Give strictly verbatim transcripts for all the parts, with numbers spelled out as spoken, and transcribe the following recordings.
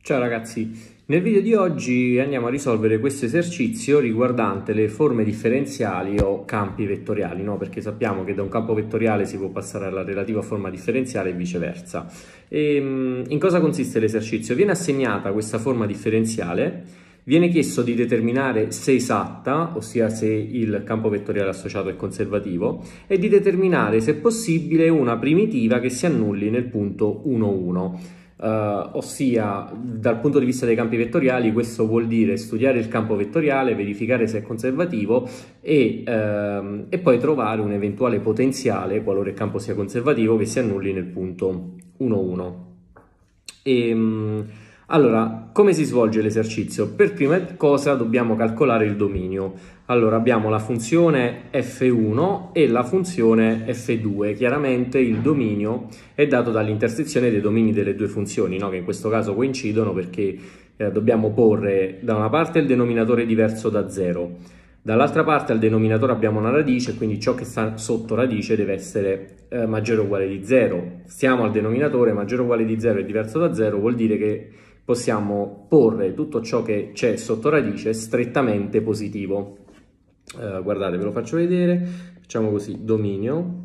Ciao ragazzi, nel video di oggi andiamo a risolvere questo esercizio riguardante le forme differenziali o campi vettoriali, no? Perché sappiamo che da un campo vettoriale si può passare alla relativa forma differenziale e viceversa. E, in cosa consiste l'esercizio? Viene assegnata questa forma differenziale, viene chiesto di determinare se esatta, ossia se il campo vettoriale associato è conservativo, e di determinare se possibile una primitiva che si annulli nel punto uno uno. Uh, ossia, dal punto di vista dei campi vettoriali, questo vuol dire studiare il campo vettoriale, verificare se è conservativo e, uh, e poi trovare un eventuale potenziale, qualora il campo sia conservativo, che si annulli nel punto uno uno. E, um, allora, come si svolge l'esercizio? Per prima cosa dobbiamo calcolare il dominio. Allora, abbiamo la funzione F uno e la funzione F due. Chiaramente il dominio è dato dall'intersezione dei domini delle due funzioni, no? Che in questo caso coincidono perché eh, dobbiamo porre da una parte il denominatore diverso da zero, dall'altra parte al denominatore abbiamo una radice, quindi ciò che sta sotto radice deve essere eh, maggiore o uguale di zero. Stiamo al denominatore, maggiore o uguale di zero è diverso da zero, vuol dire che possiamo porre tutto ciò che c'è sotto radice strettamente positivo. Uh, guardate, ve lo faccio vedere, facciamo così, dominio,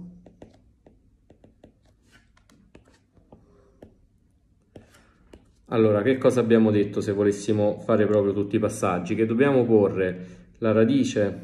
allora che cosa abbiamo detto se volessimo fare proprio tutti i passaggi? Che dobbiamo porre la radice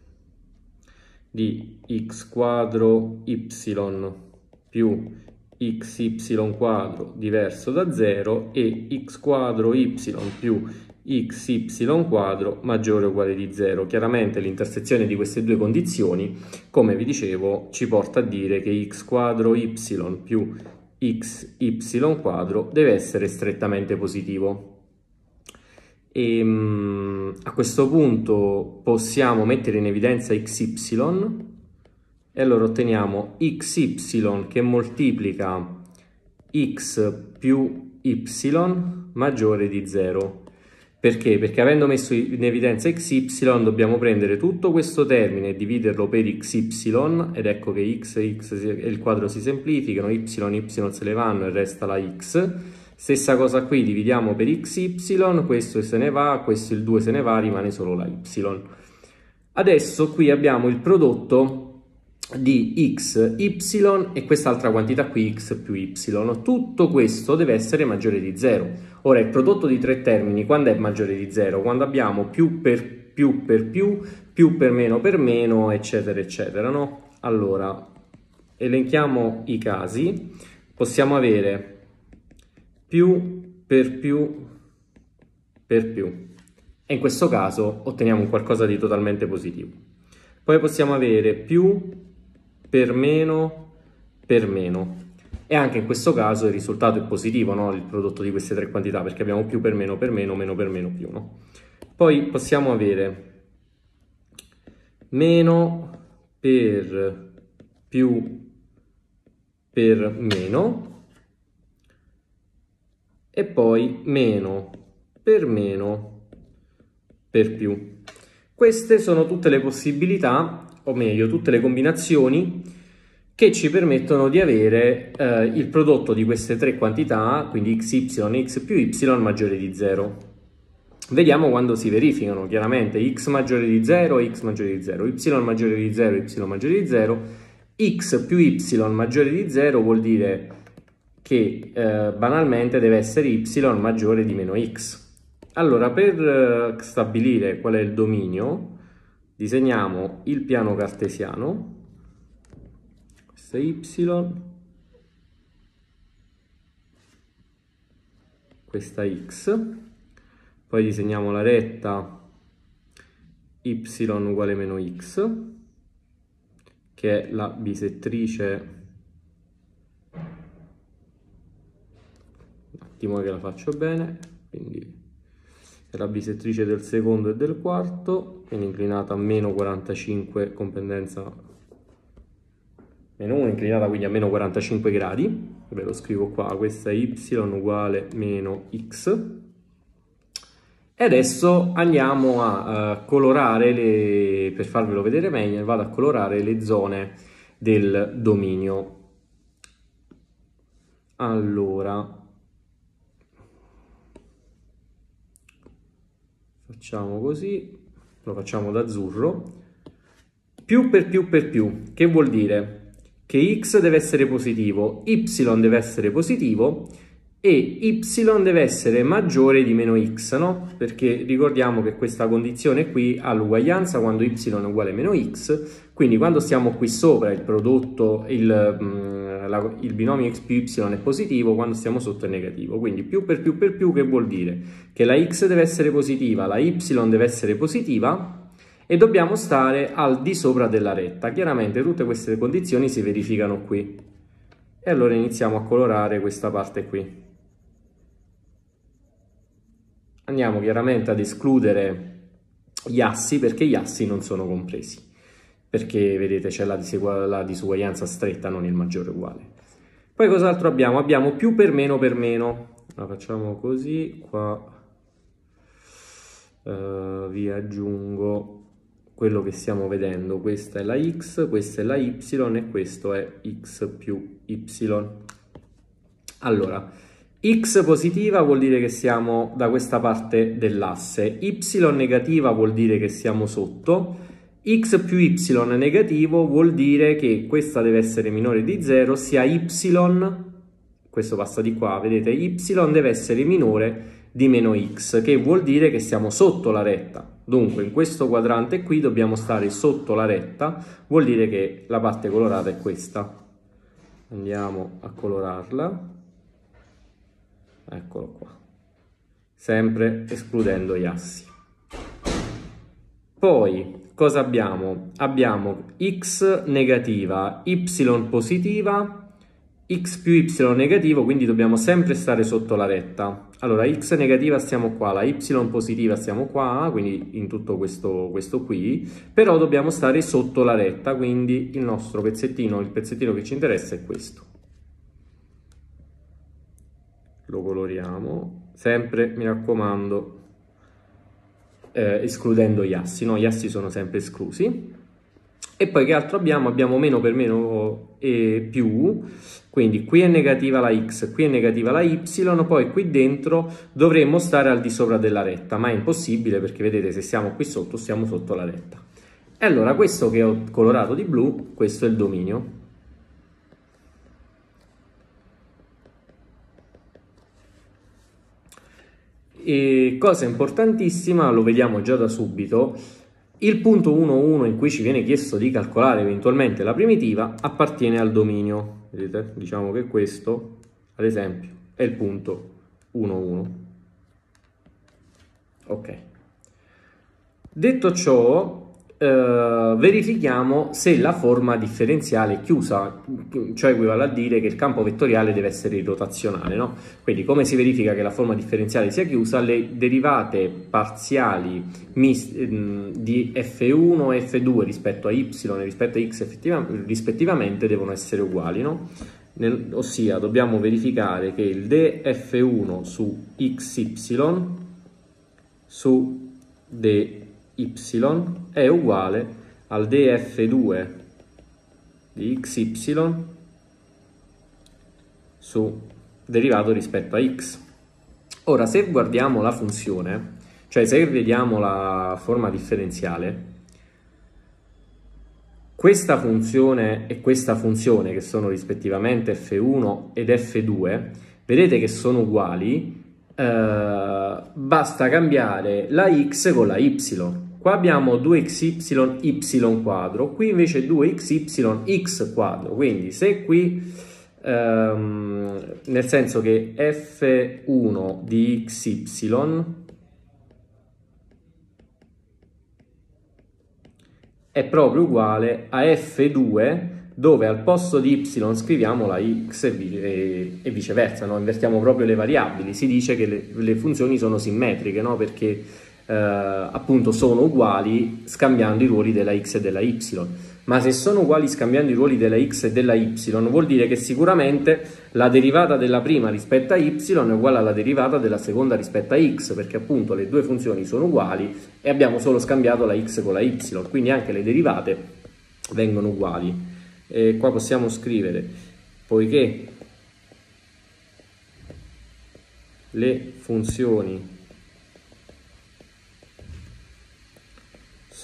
di x quadro y più xy quadro diverso da zero e x quadro y più xy quadro maggiore o uguale di zero. Chiaramente l'intersezione di queste due condizioni, come vi dicevo, ci porta a dire che x quadro y più xy quadro deve essere strettamente positivo. E, a questo punto possiamo mettere in evidenza xy e allora otteniamo xy che moltiplica x più y maggiore di zero. Perché? Perché avendo messo in evidenza xy dobbiamo prendere tutto questo termine e dividerlo per xy, ed ecco che x e x e il quadro si semplificano, y e y se ne vanno e resta la x. Stessa cosa qui, dividiamo per xy, questo se ne va, questo il due se ne va, rimane solo la y. Adesso qui abbiamo il prodotto di x, y e quest'altra quantità qui x più y. Tutto questo deve essere maggiore di zero. Ora il prodotto di tre termini quando è maggiore di zero? Quando abbiamo più per più per più, più per meno per meno, eccetera eccetera, no? Allora elenchiamo i casi. Possiamo avere più per più per più e in questo caso otteniamo un qualcosa di totalmente positivo. Poi possiamo avere più per meno per meno e anche in questo caso il risultato è positivo, no? Il prodotto di queste tre quantità, perché abbiamo più per meno per meno, meno per meno più, no? Poi possiamo avere meno per più per meno e poi meno per meno per più. Queste sono tutte le possibilità, o meglio tutte le combinazioni che ci permettono di avere eh, il prodotto di queste tre quantità, quindi xy e x più y maggiore di zero. Vediamo quando si verificano. Chiaramente x maggiore di zero, x maggiore di zero, y maggiore di zero, y maggiore di zero, x più y maggiore di zero vuol dire che eh, banalmente deve essere y maggiore di meno x. Allora, per eh, stabilire qual è il dominio, disegniamo il piano cartesiano. Questa è y, questa è x, poi disegniamo la retta y uguale meno x, che è la bisettrice, un attimo che la faccio bene, quindi è la bisettrice del secondo e del quarto, quindi inclinata a meno quarantacinque con pendenza meno uno, inclinata quindi a meno quarantacinque gradi, ve lo scrivo qua, questa è y uguale meno x. E adesso andiamo a uh, colorare, le, per farvelo vedere meglio, vado a colorare le zone del dominio. Allora, facciamo così, lo facciamo d'azzurro, più per più per più, che vuol dire che x deve essere positivo, y deve essere positivo e y deve essere maggiore di meno x, no? Perché ricordiamo che questa condizione qui ha l'uguaglianza quando y è uguale a meno x, quindi quando stiamo qui sopra il prodotto, il, la, il binomio x più y è positivo, quando stiamo sotto è negativo. Quindi più per più per più, che vuol dire che la x deve essere positiva, la y deve essere positiva e dobbiamo stare al di sopra della retta. Chiaramente tutte queste condizioni si verificano qui. E allora iniziamo a colorare questa parte qui. Andiamo chiaramente ad escludere gli assi, perché gli assi non sono compresi, perché vedete c'è la, la disuguaglianza stretta, non il maggiore uguale. Poi cos'altro abbiamo? Abbiamo più per meno per meno. La facciamo così, qua uh, vi aggiungo quello che stiamo vedendo. Questa è la x, questa è la y e questo è x più y. Allora, x positiva vuol dire che siamo da questa parte dell'asse, y negativa vuol dire che siamo sotto, x più y negativo vuol dire che questa deve essere minore di zero, ossia y, questo passa di qua, vedete, y deve essere minore di meno x, che vuol dire che siamo sotto la retta. Dunque in questo quadrante qui dobbiamo stare sotto la retta, vuol dire che la parte colorata è questa. Andiamo a colorarla. Eccolo qua, sempre escludendo gli assi. Poi cosa abbiamo? Abbiamo x negativa, y positiva, x più y negativo, quindi dobbiamo sempre stare sotto la retta. Allora x negativa stiamo qua, la y positiva stiamo qua, quindi in tutto questo, questo qui, però dobbiamo stare sotto la retta, quindi il nostro pezzettino, il pezzettino che ci interessa è questo. Lo coloriamo, sempre mi raccomando eh, escludendo gli assi, no? Gli assi sono sempre esclusi. E poi che altro abbiamo? Abbiamo meno per meno e più, quindi qui è negativa la x, qui è negativa la y, poi qui dentro dovremmo stare al di sopra della retta, ma è impossibile perché vedete se siamo qui sotto stiamo sotto la retta. E allora questo che ho colorato di blu, questo è il dominio. E cosa importantissima, lo vediamo già da subito, il punto uno uno in cui ci viene chiesto di calcolare eventualmente la primitiva appartiene al dominio. Vedete? Diciamo che questo, ad esempio, è il punto uno uno. Ok. Detto ciò, Uh, verifichiamo se la forma differenziale è chiusa, cioè equivale a dire che il campo vettoriale deve essere irrotazionale, no? Quindi come si verifica che la forma differenziale sia chiusa? Le derivate parziali di F uno e F due rispetto a y e rispetto a x rispettivamente devono essere uguali, no? Nel, ossia dobbiamo verificare che il d f uno su xy su d y è uguale al d f due di xy su derivato rispetto a x. Ora, se guardiamo la funzione, cioè se vediamo la forma differenziale, questa funzione e questa funzione, che sono rispettivamente f uno ed f due, vedete che sono uguali, eh, basta cambiare la x con la y. Qua abbiamo due x y y quadro, qui invece due x y x quadro, quindi se qui, ehm, nel senso che f uno di xy è proprio uguale a f due, dove al posto di y scriviamo la x e, e viceversa, no? Invertiamo proprio le variabili. Si dice che le, le funzioni sono simmetriche, no? Perché eh, appunto sono uguali scambiando i ruoli della x e della y. Ma se sono uguali scambiando i ruoli della x e della y, vuol dire che sicuramente la derivata della prima rispetto a y è uguale alla derivata della seconda rispetto a x, perché appunto le due funzioni sono uguali e abbiamo solo scambiato la x con la y, quindi anche le derivate vengono uguali. E qua possiamo scrivere, poiché le funzioni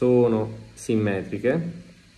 sono simmetriche,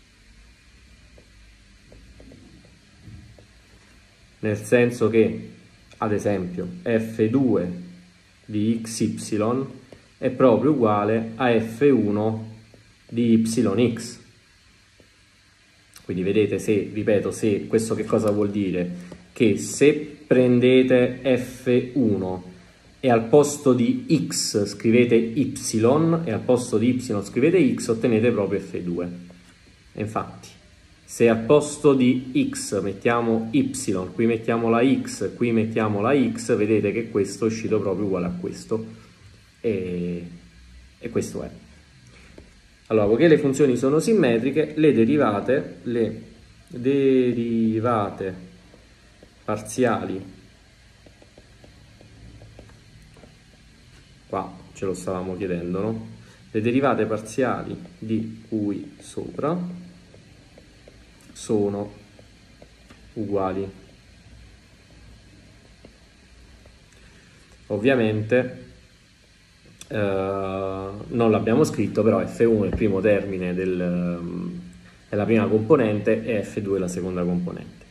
nel senso che, ad esempio, F due di xy è proprio uguale a F uno di yx. Quindi vedete, se, ripeto, se questo che cosa vuol dire? Che se prendete F uno e al posto di x scrivete y e al posto di y scrivete x, ottenete proprio F due. E infatti, se al posto di x mettiamo y, qui mettiamo la x, qui mettiamo la x, vedete che questo è uscito proprio uguale a questo. E, e questo è. Allora, poiché le funzioni sono simmetriche, le derivate, le derivate parziali, qua ce lo stavamo chiedendo, no? Le derivate parziali di qui sopra sono uguali. Ovviamente Uh, non l'abbiamo scritto, però F uno è il primo termine del, um, è la prima componente e F due è la seconda componente.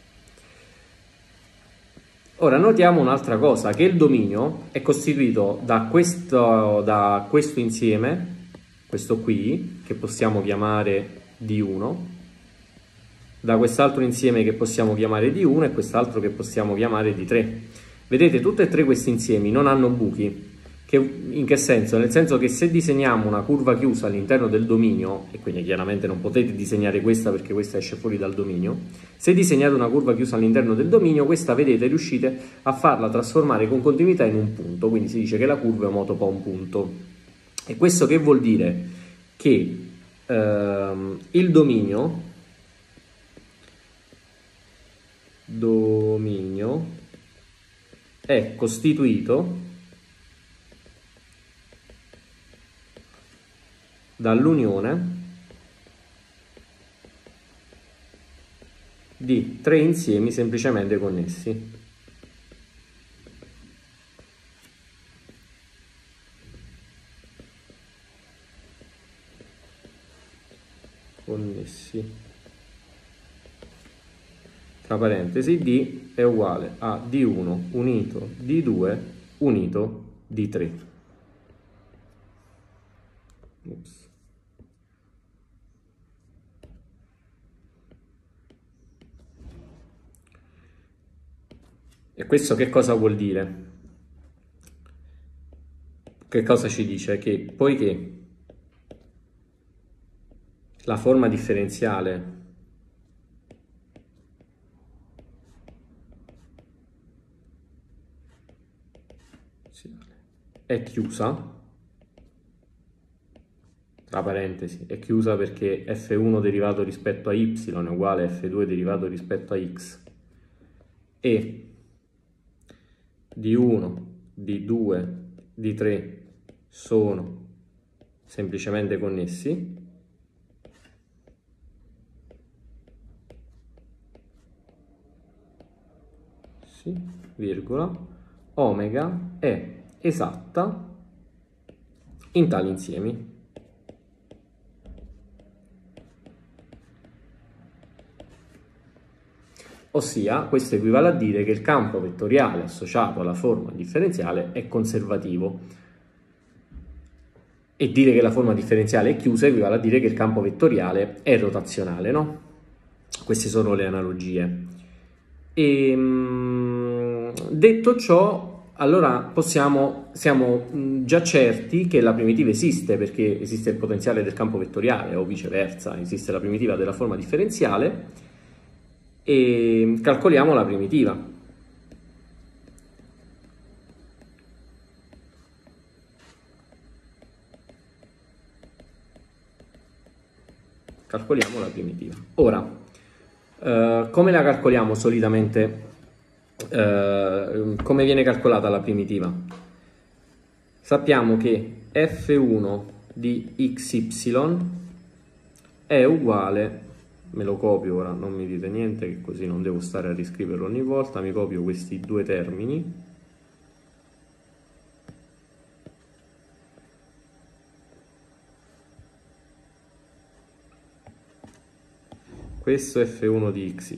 Ora notiamo un'altra cosa, che il dominio è costituito da questo, da questo insieme, questo qui, che possiamo chiamare D uno, da quest'altro insieme che possiamo chiamare D uno e quest'altro che possiamo chiamare D tre. Vedete, tutti e tre questi insiemi non hanno buchi. Che, in che senso? Nel senso che se disegniamo una curva chiusa all'interno del dominio, e quindi chiaramente non potete disegnare questa perché questa esce fuori dal dominio, se disegnate una curva chiusa all'interno del dominio, questa, vedete, riuscite a farla trasformare con continuità in un punto, quindi si dice che la curva è omotopa a un punto. E questo che vuol dire? Che ehm, il dominio, dominio è costituito dall'unione di tre insiemi semplicemente connessi. Connessi. Tra parentesi, D è uguale a D uno unito D due unito D tre. Ups. E questo che cosa vuol dire? Che cosa ci dice? Che poiché la forma differenziale è chiusa, tra parentesi, è chiusa perché F uno derivato rispetto a y è uguale a F due derivato rispetto a x, e D uno, D due, D tre sono semplicemente connessi, sì, virgola, omega è esatta in tali insiemi. Ossia, questo equivale a dire che il campo vettoriale associato alla forma differenziale è conservativo. E dire che la forma differenziale è chiusa equivale a dire che il campo vettoriale è rotazionale, no? Queste sono le analogie. E, detto ciò, allora possiamo, siamo già certi che la primitiva esiste, perché esiste il potenziale del campo vettoriale, o viceversa, esiste la primitiva della forma differenziale, e calcoliamo la primitiva. Calcoliamo la primitiva. Ora, eh, come la calcoliamo solitamente? Eh, come viene calcolata la primitiva? Sappiamo che F uno di xy è uguale, me lo copio ora, non mi dite niente, che così non devo stare a riscriverlo ogni volta, mi copio questi due termini, questo è effe uno di xy,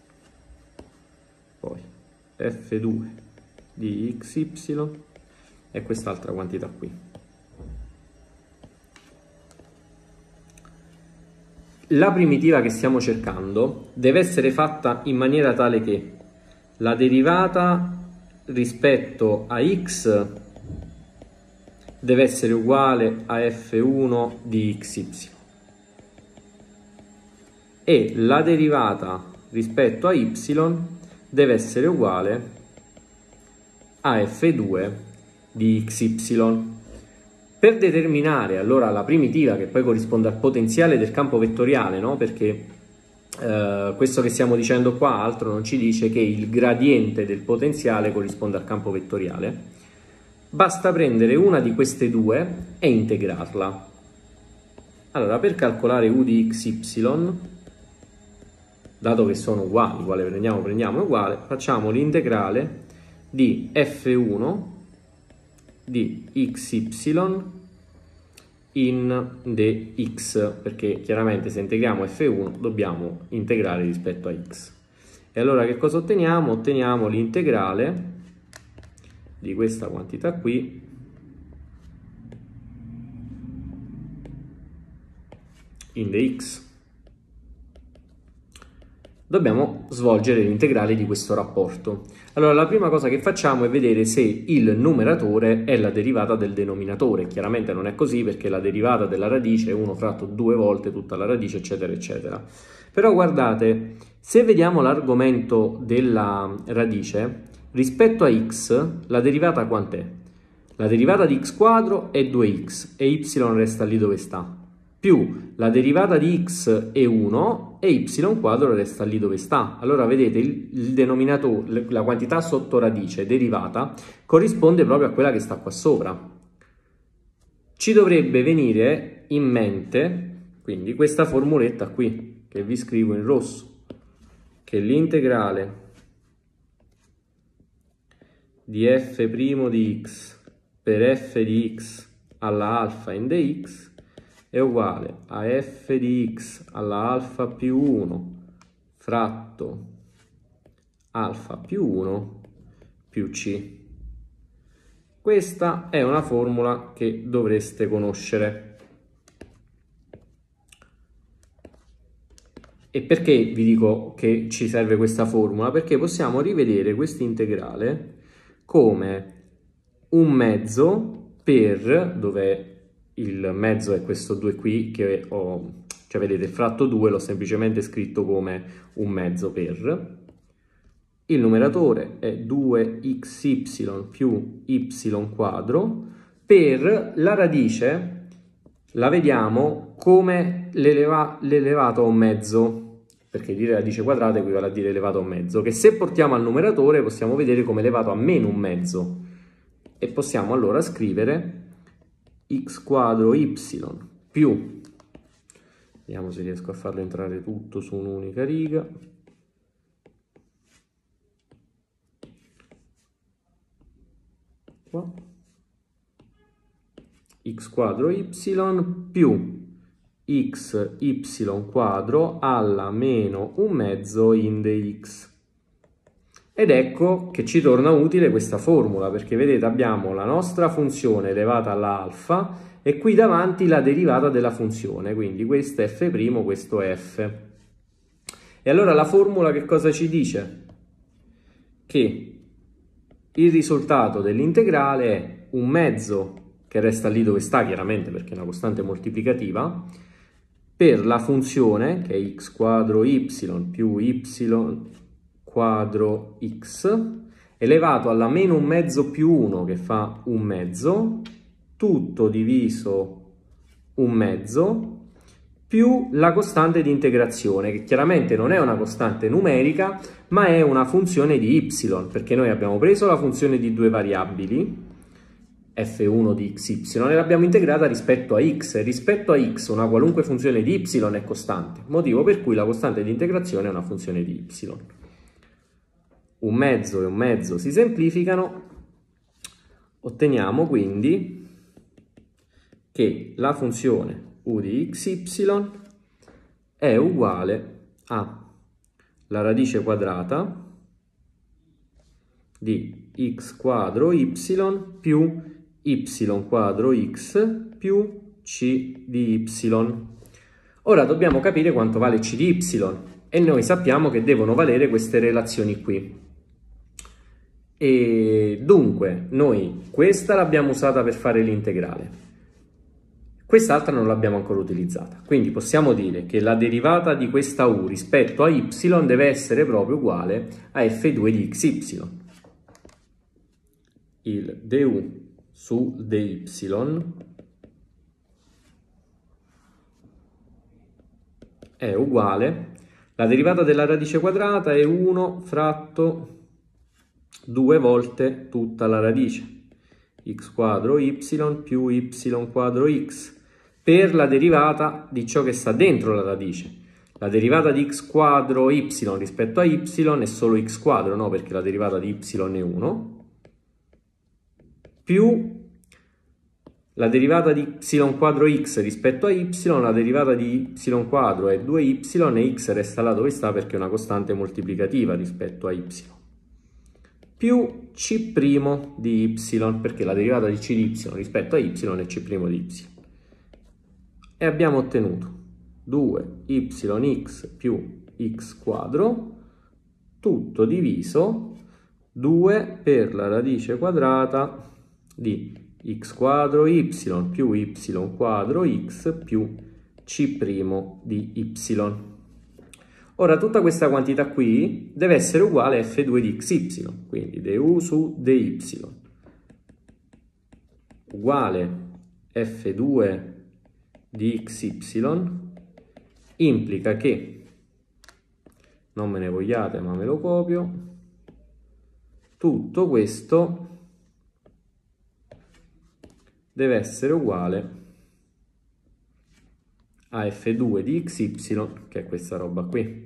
poi effe due di xy e quest'altra quantità qui. La primitiva che stiamo cercando deve essere fatta in maniera tale che la derivata rispetto a x deve essere uguale a effe uno di xy e la derivata rispetto a y deve essere uguale a effe due di xy. Per determinare allora la primitiva, che poi corrisponde al potenziale del campo vettoriale, no? Perché eh, questo che stiamo dicendo qua altro non ci dice che il gradiente del potenziale corrisponde al campo vettoriale, basta prendere una di queste due e integrarla. Allora, per calcolare u di xy, dato che sono uguali, quale prendiamo prendiamo uguale, facciamo l'integrale di effe uno di xy in dx, perché chiaramente se integriamo effe uno dobbiamo integrare rispetto a x. E allora che cosa otteniamo? Otteniamo l'integrale di questa quantità qui in dx. Dobbiamo svolgere l'integrale di questo rapporto. Allora, la prima cosa che facciamo è vedere se il numeratore è la derivata del denominatore. Chiaramente non è così, perché la derivata della radice è uno fratto due volte tutta la radice, eccetera, eccetera. Però guardate, se vediamo l'argomento della radice, rispetto a x, la derivata quant'è? La derivata di x quadro è due x e y resta lì dove sta, più la derivata di x è uno e y quadro resta lì dove sta. Allora vedete, il, il denominatore, la quantità sotto radice derivata corrisponde proprio a quella che sta qua sopra. Ci dovrebbe venire in mente quindi questa formuletta qui che vi scrivo in rosso, che l'integrale di f' di x per f di x alla alfa in dx è uguale a f di x alla alfa più uno fratto alfa più uno più c. Questa è una formula che dovreste conoscere. E perché vi dico che ci serve questa formula? Perché possiamo rivedere questo integrale come un mezzo per, dove il mezzo è questo due qui, che ho, cioè vedete il fratto due l'ho semplicemente scritto come un mezzo per, il numeratore è due xy più y quadro, per la radice la vediamo come l'elevato a un mezzo, perché dire radice quadrata equivale a dire elevato a un mezzo, che se portiamo al numeratore possiamo vedere come elevato a meno un mezzo, e possiamo allora scrivere x quadro y più, vediamo se riesco a farlo entrare tutto su un'unica riga, qua, x quadro y più xy quadro alla meno un mezzo in dx. Ed ecco che ci torna utile questa formula, perché vedete abbiamo la nostra funzione elevata all'alfa e qui davanti la derivata della funzione, quindi questo è f', questo è f. E allora la formula che cosa ci dice? Che il risultato dell'integrale è un mezzo, che resta lì dove sta chiaramente perché è una costante moltiplicativa, per la funzione che è x quadro y più y quadro x elevato alla meno un mezzo più uno che fa un mezzo, tutto diviso un mezzo, più la costante di integrazione, che chiaramente non è una costante numerica, ma è una funzione di y, perché noi abbiamo preso la funzione di due variabili, f uno di xy, e l'abbiamo integrata rispetto a x. Rispetto a x una qualunque funzione di y è costante, motivo per cui la costante di integrazione è una funzione di y. Un mezzo e un mezzo si semplificano, otteniamo quindi che la funzione u di xy è uguale a la radice quadrata di x quadro y più y quadro x più c di y. Ora dobbiamo capire quanto vale c di y e noi sappiamo che devono valere queste relazioni qui. E dunque noi questa l'abbiamo usata per fare l'integrale, quest'altra non l'abbiamo ancora utilizzata, quindi possiamo dire che la derivata di questa u rispetto a y deve essere proprio uguale a f due di xy. Il du su dy è uguale, la derivata della radice quadrata è uno fratto due volte tutta la radice, x quadro y più y quadro x, per la derivata di ciò che sta dentro la radice. La derivata di x quadro y rispetto a y è solo x quadro, no? Perché la derivata di y è uno, più la derivata di y quadro x rispetto a y, la derivata di y quadro è due y e x resta là dove sta perché è una costante moltiplicativa rispetto a y, più c' di y, perché la derivata di c di y rispetto a y è c' di y. E abbiamo ottenuto due y x più x quadro, tutto diviso due per la radice quadrata di x quadro y più y quadro x più c' di y. Ora tutta questa quantità qui deve essere uguale a f due di xy, quindi du su dy uguale f due di xy implica che, non me ne vogliate ma me lo copio, tutto questo deve essere uguale a f due di xy, che è questa roba qui.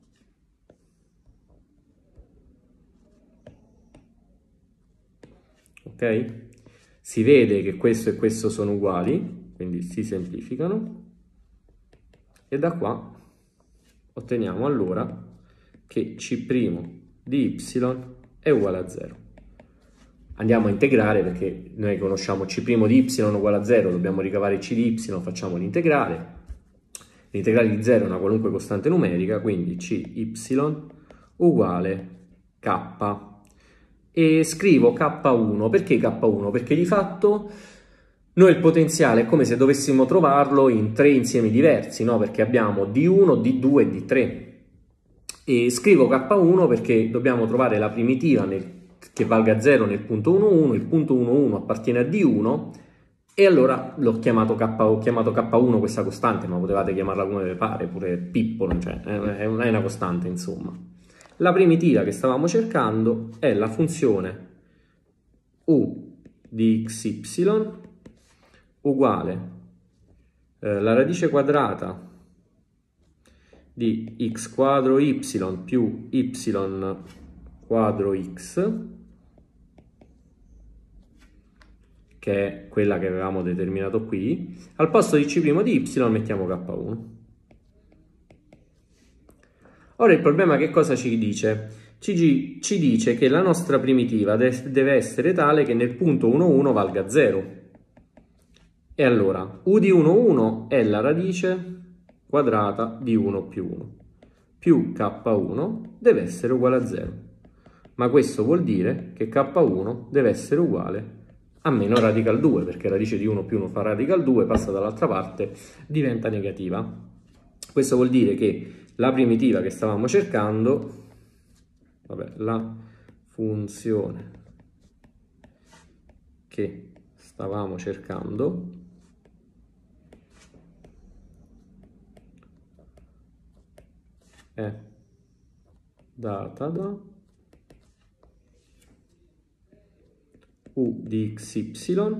Ok? Si vede che questo e questo sono uguali, quindi si semplificano, e da qua otteniamo allora che c' di y è uguale a zero. Andiamo a integrare perché noi conosciamo c' di y uguale a zero, dobbiamo ricavare c di y, facciamo l'integrale. L'integrale di zero è una qualunque costante numerica, quindi cy uguale k. E scrivo k uno, perché k uno? Perché di fatto noi il potenziale è come se dovessimo trovarlo in tre insiemi diversi, no? Perché abbiamo d uno, d due e d tre. E scrivo k uno perché dobbiamo trovare la primitiva nel, che valga zero nel punto uno uno, il punto uno uno appartiene a d uno, e allora l'ho chiamato K, ho chiamato k uno questa costante, ma potevate chiamarla come vi pare, pure Pippo, cioè è una, è una costante insomma. La primitiva che stavamo cercando è la funzione u di xy uguale eh, la radice quadrata di x quadro y più y quadro x, che è quella che avevamo determinato qui. Al posto di c' di y mettiamo k uno. Ora il problema che cosa ci dice? Ci, ci dice che la nostra primitiva de deve essere tale che nel punto uno uno valga zero. E allora u di uno uno è la radice quadrata di uno più uno, più k uno deve essere uguale a zero. Ma questo vuol dire che k uno deve essere uguale a meno radical due, perché radice di uno più uno fa radical due, passa dall'altra parte, diventa negativa. Questo vuol dire che la primitiva che stavamo cercando, vabbè, la funzione che stavamo cercando è data da u di xy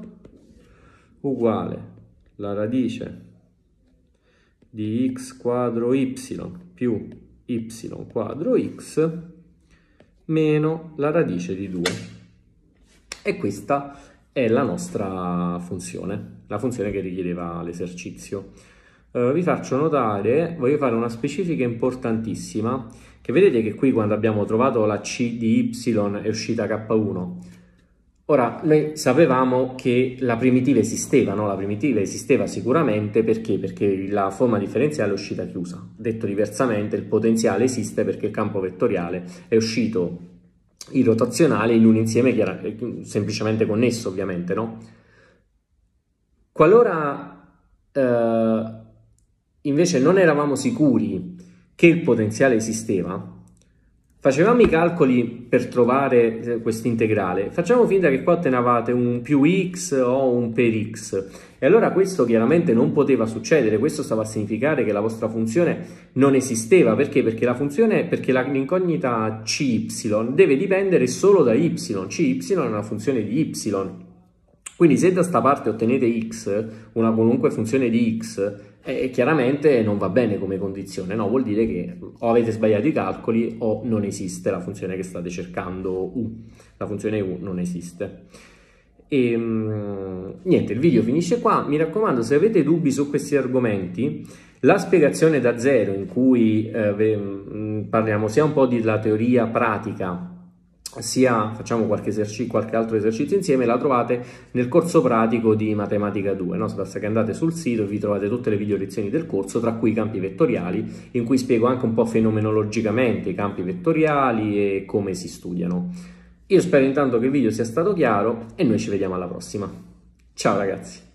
uguale la radice di x quadro y più y quadro x meno la radice di due. E questa è la nostra funzione, la funzione che richiedeva l'esercizio. eh, vi faccio notare, voglio fare una specifica importantissima, che vedete che qui quando abbiamo trovato la C di Y è uscita K uno. Ora, noi sapevamo che la primitiva esisteva, no? La primitiva esisteva sicuramente perché? Perché la forma differenziale è uscita chiusa. Detto diversamente, il potenziale esiste perché il campo vettoriale è uscito irrotazionale in un insieme chiara, semplicemente connesso, ovviamente, no? Qualora eh, invece non eravamo sicuri che il potenziale esisteva, facevamo i calcoli per trovare questo integrale, facciamo finta che qua ottenevate un più x o un per x, e allora questo chiaramente non poteva succedere. Questo stava a significare che la vostra funzione non esisteva. Perché? Perché la funzione, perché l'incognita cy deve dipendere solo da y, cy è una funzione di y. Quindi se da sta parte ottenete x, una qualunque funzione di x, eh, chiaramente non va bene come condizione, no? Vuol dire che o avete sbagliato i calcoli o non esiste la funzione che state cercando u. La funzione u non esiste. E mh, niente, il video finisce qua. Mi raccomando, se avete dubbi su questi argomenti, la spiegazione da zero in cui eh, parliamo sia un po' della teoria pratica, sia facciamo qualche, qualche altro esercizio insieme, la trovate nel corso pratico di Matematica due, no? Basta che andate sul sito e vi trovate tutte le video lezioni del corso, tra cui i campi vettoriali, in cui spiego anche un po' fenomenologicamente i campi vettoriali e come si studiano. Io spero intanto che il video sia stato chiaro e noi ci vediamo alla prossima. Ciao ragazzi!